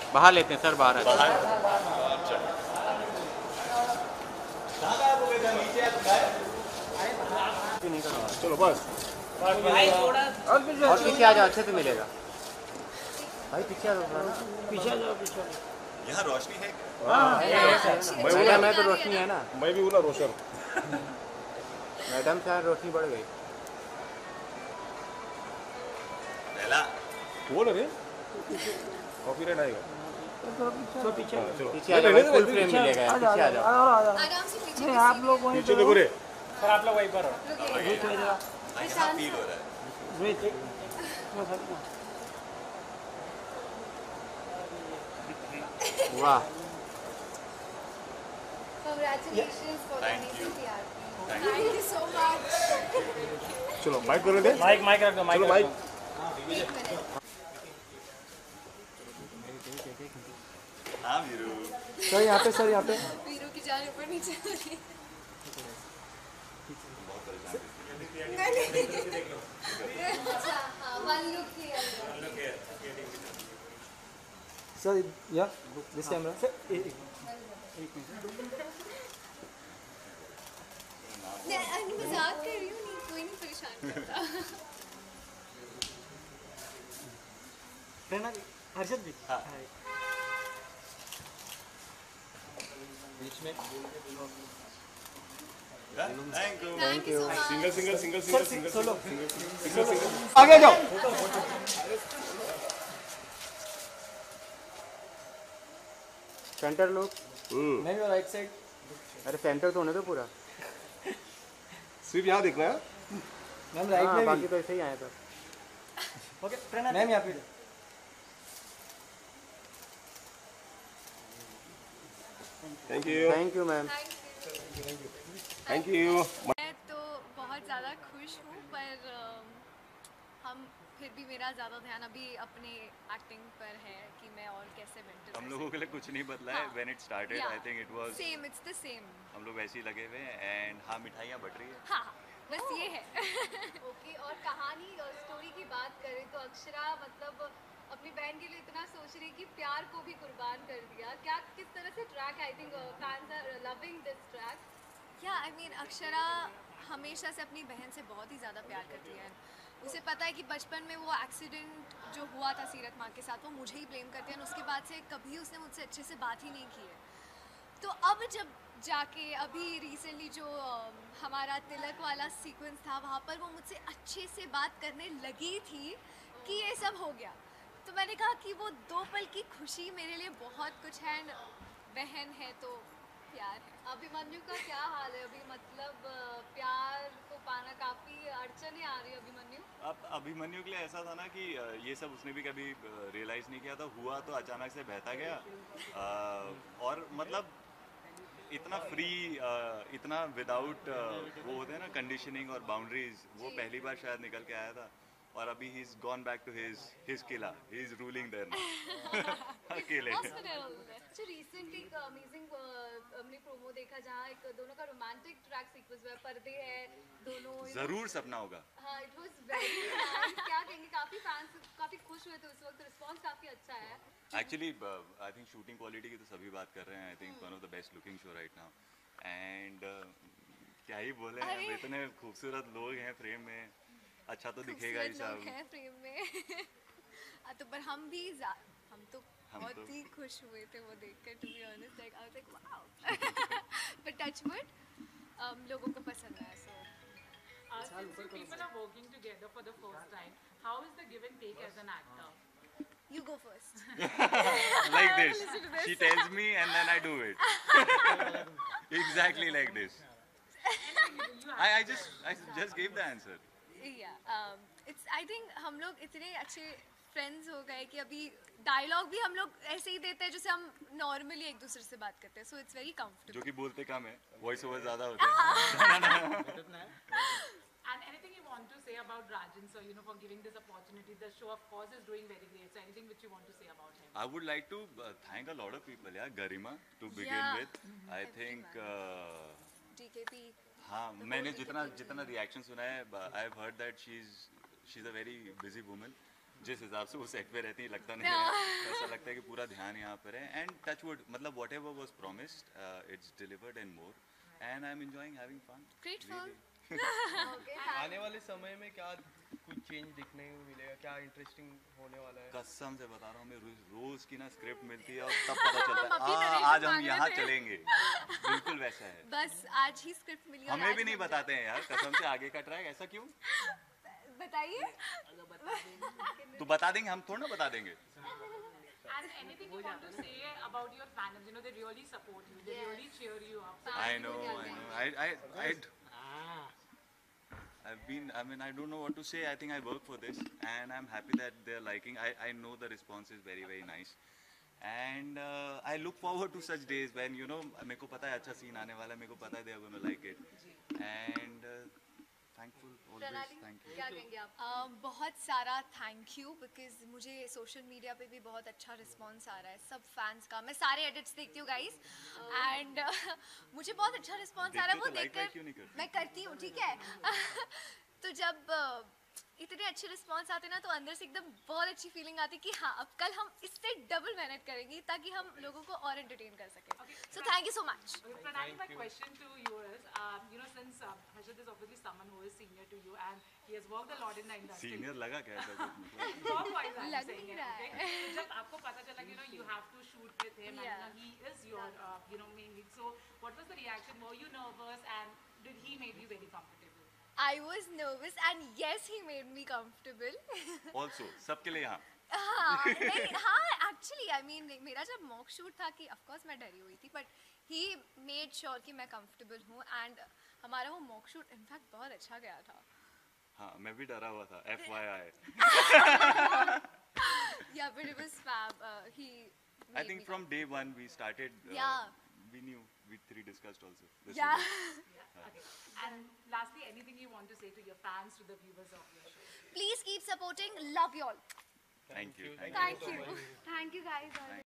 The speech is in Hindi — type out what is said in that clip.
बाहर लेते हैं सर, बाहर है। चलो बस और पीछे आ जाओ, अच्छे से मिलेगा भाई। पीछे आ जाओ, पीछे जाओ, पीछे। यहाँ रोशनी है मैडम है तो रोशनी है ना। मैं भी हूँ ना रोशन। मैडम से रोशनी बढ़ गई। पहला बोल रहे कॉपीराइट आएगा। तो पीछे चलो पीछे आ जाओ, फुल फ्रेम मिलेगा। आ पीछे जाओ, आ जाओ। आराम से पीछे नहीं, आप लोग वहीं पीछे देखो रे। सर, आप लोग वहीं पर हो। यहाँ फील हो रहा है। वाह, Congratulations for the Thank amazing you. TRP. Thank you. Thank you so much. चलो माइक कर दे। माइक रख दो, माइक चलो रख माइक। दो। एक मिनट। हाँ वीरू। सर यहाँ पे, सर यहाँ पे। वीरू की जान ऊपर नीचे हो रही है। अच्छा, हाँ, one look here. सर या दिस कैमरा सर, एक मैं मजाक कर रही हूँ, नहीं कोई नहीं परेशान करता। रहना हर्षद भी। हाँ। बीच में thank you. so much. Single single single sir, single solo. Single single. आगे जाओ। सेंटर लोग। मैं भी राइट साइड। अरे सेंटर तो होने दो पूरा। सिर्फ यहाँ देखना है। मैम राइट हाँ, में बाकी भी। तो ऐसे ही आए थे। ओके मैम यहाँ पे। Thank you. Thank you ma'am. Thank you. मैं तो बहुत ज़्यादा खुश हूँ, पर हम फिर भी मेरा ज़्यादा ध्यान अभी अपने एक्टिंग पर है कि मैं और कैसे बेटर। हम लोगों के लिए कुछ नहीं बदला है। हाँ। When it started, I think it was same, it's the same. हम लोग वैसे ही लगे हुए हैं एंड हाँ मिठाइयाँ बट रही है। हाँ हाँ, बस ये है। ओके, और कहानी और स्टोरी की बात करें तो अक्षरा मतलब अपनी बहन के लिए इतना सोच रही कि प्यार को भी कुर्बान कर दिया। क्या किस तरह से track, I think fans are loving this track. या आई मीन अक्षरा हमेशा से अपनी बहन से बहुत ही ज़्यादा प्यार करती है। उसे पता है कि बचपन में वो एक्सीडेंट जो हुआ था सीरत माँ के साथ, वो मुझे ही ब्लेम करती है, और उसके बाद से कभी उसने मुझसे अच्छे से बात ही नहीं की है। तो अब जब जाके अभी रिसेंटली जो हमारा तिलक वाला सीक्वेंस था, वहाँ पर वो मुझसे अच्छे से बात करने लगी थी कि ये सब हो गया। तो मैंने कहा कि वो 2 पल की खुशी मेरे लिए बहुत कुछ है। बहन है तो प्यार है। अभिमन्यु का क्या हाल है अभी, मतलब प्यार को पाना काफ़ी अड़चने आ रही है अभिमन्यु। अब अभिमन्यु के लिए ऐसा था ना कि ये सब उसने भी कभी रियलाइज़ नहीं किया था। हुआ तो अचानक से बहता गया और मतलब इतना फ्री, इतना विदाउट वो होते हैं ना कंडीशनिंग और बाउंड्रीज, वो पहली बार शायद निकल के आया था। और अभी he is gone back to his किला, ही इज रूलिंग देयर अकेले। अच्छा, रिसेंटली एक अमेजिंग हमने प्रोमो देखा जहाँ एक दोनों का रोमांटिक ट्रैक सीक्वेंस हुआ है, पर्दे है दोनों। जरूर सपना होगा। हाँ, इट वाज वेरी नाइस। क्या कहेंगे, काफी फैंस काफी खुश हुए थे उस वक्त, रिस्पांस काफी अच्छा है। Actually I think shooting quality की तो सभी बात कर रहे हैं। I think one of the best looking show right now and क्या ही बोले हैं, अब इतने खूबसूरत लोग हैं फ्रेम में, अच्छा तो दिखेगा ही सब। है फ्रेम में। तो पर हम तो बहुत ही खुश हुए थे वो देखकर, to be honest, like I was like wow. But touchwood लोगों को पसंद आया। सो Since you people are working together for the first time, how is the give and take as an actor? you go first. Like this, she tells me and then I do it. Exactly like this. I just gave the answer. Yeah, it's I think हम लोग इतने अच्छे फ्रेंड्स हो गए कि अभी डायलॉग भी हम लोग ऐसे ही देते हैं जैसे हम नॉर्मली एक दूसरे से बात करते हैं। So it's very comfortable. जो कि बोलते कम है, वॉइस ओवर ज्यादा होते हैं। And anything you want to say about Rajan sir, for giving this opportunity? The show, of course, is doing very great. So anything which you want to say about him? I would like to thank a lot of people. Yeah, Garima to begin Yeah. with. I think. DKP. हाँ, मैंने जितना रिएक्शन सुना है, I have heard that she's a very busy woman जिस हिसाब से वो सेट पे रहती है लगता नहीं है, ऐसा लगता है कि पूरा ध्यान यहाँ पर है. एंड टच वुड, मतलब whatever was promised it's delivered and more, and I am enjoying having fun. Grateful. आने वाले समय में क्या कुछ चेंज दिखने को मिलेगा, क्या इंटरेस्टिंग होने वाला है? कसम से बता रहा हूँ, मैं रोज की ना स्क्रिप्ट मिलती है और तब पता चलता है आज हम यहाँ चलेंगे. बिल्कुल वैसा है. बस आज ही स्क्रिप्ट मिली और हमें आज भी नहीं हम बताते हैं यार कसम से आगे का ट्रैक. ऐसा क्यों? बताइए. तो बता देंगे, हम थोड़ा ना बता देंगे. And anything you want to say about your fans? You know, they really support you. They really cheer you up. I know. I don't know what to say. I think I work for this, and I'm happy that they're liking. I know the response is very, very nice, and I look forward to such days when, you know, मेरे को पता है अच्छा सीन आने वाला है, मेरे को पता है they are going to like it, and thankful always. प्रणाली, Thank you. क्या कहेंगे आप? बहुत सारा थैंक यू, बिकॉज मुझे सोशल मीडिया पे भी बहुत अच्छा रिस्पांस आ रहा है सब फैंस का. मैं सारे एडिट्स देखती हूँ गाइस, एंड मुझे बहुत अच्छा रिस्पांस आ रहा है. वो देखते हो तो like क्यों नहीं देखकर करते? मैं करती हूँ, ठीक है. तो जब इतने अच्छे रिस्पांस आते ना तो अंदर से एकदम बहुत अच्छी फीलिंग आती कि हाँ अब कल हम इससे डबल मेहनत करेंगे ताकि हम लोगों को और एंटरटेन कर सकें. So thank you so much. Okay, Pranali, my question to you is, you know, since Harshad is obviously someone who is senior to you and he has worked a lot in the industry. Senior लगा क्या ऐसा कुछ मतलब? Job-wise, I'm लग saying नहीं it, रहा okay? है. तो जब आपको पता चला कि, you know, you have to shoot with him and, you know, he is your, you know, main lead. So, what was the reaction? Were you nervous and did he make you very comfortable? I was nervous and yes he made me comfortable. Also, सबके लिए यहाँ. हाँ नहीं, हाँ एक्चुअली आई मीन मेरा जब मॉक शूट था कि ऑफ कोर्स मैं डरी हुई थी, बट ही मेड श्योर कि मैं कंफर्टेबल हूँ, एंड हमारा वो मॉक शूट इनफैक्ट बहुत अच्छा गया था. हाँ मैं भी डरा हुआ था. FYI. Yeah, but it was fab. He I think from day one we started. Yeah. We knew. We three discussed also. This Yeah. would be- Okay. And lastly, anything you want to say to your fans, to the viewers of your show? Please keep supporting. Love you all. Thank you. Thank you. Thank you guys.